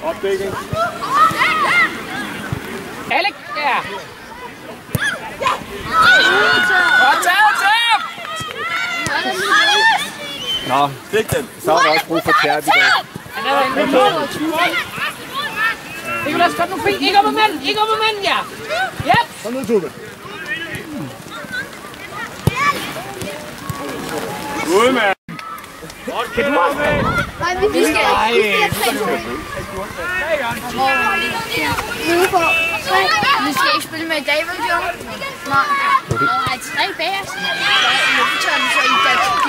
Opdækning. Alec, ja. Godt taget, Tæp! Nå, stik den. Så er der også brug for Tæp i dag. Han er der inde på. Nicolas, godt nu fint. Ikke op med manden, ikke op med manden, ja. Yep. Kom ned, Tube. Ud, mand. Kan du også med? Nej, vi skal vi skal ikke spille med i dag, vel, Bjørn? Nej. Nej, 3 bager. Vi tager den så i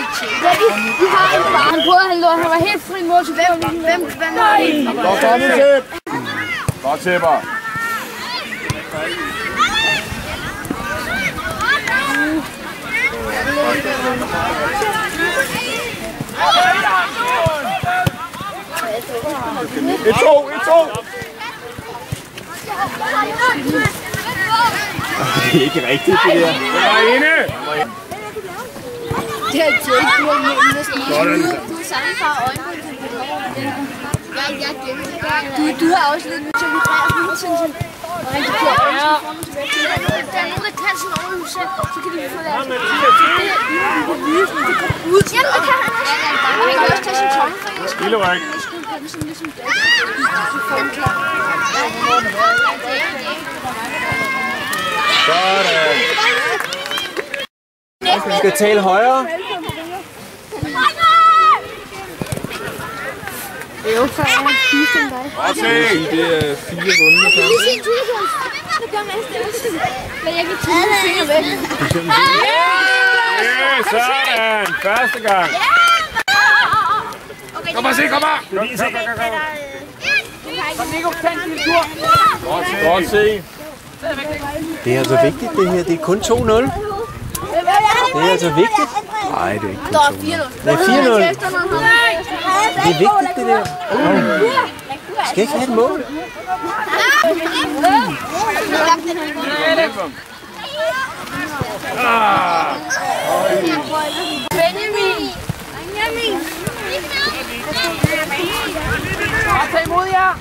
dag. Han prøvede, han var helt fri mål til hvem var det? Godt kommet, Tæp. Godt, Tæpper. Et to. Det er ikke rigtigt, det der. Det er inde. Det er Jake, du har næsten du er samme farve øjnene. Du har også lidt til at vibrere hele tiden. Og rigtig klar øjnene. Der er nogen, der kan sådan over huset, så kan de få deres. Det kommer ud. Jamen, det kan han også. Og han kan også tage sin tommelfinger. Lillerik. Sådan. Vi skal tale højere. Det er jo for at spise den dig. Og se. Det er 4 vunde. Jeg kan lige se en tusind. Det gør mig også. Men jeg kan tage mine fingre væk. Ja, sådan. Første gang. Kom og se, kom her. Kom, Nico, tag en tur. Godt se. Det er altså vigtigt, det her. Det er kun 2-0. Det er altså vigtigt. Nej, det er ikke kun 2-0. Det er 4-0. Det er vigtigt, det der. Skal ikke have et mål? Benjamin! Tag imod jer.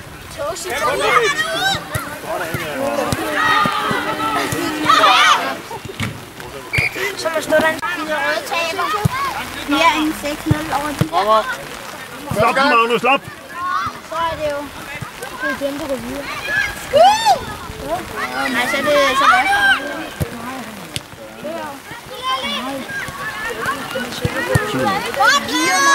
Så må stå der en røde taber. Vi er en 6-0 over de Kommer. Slap den, Magnus, slap. Så er det jo. Det er dem, der går videre. Skud! Nej, så er det så godt.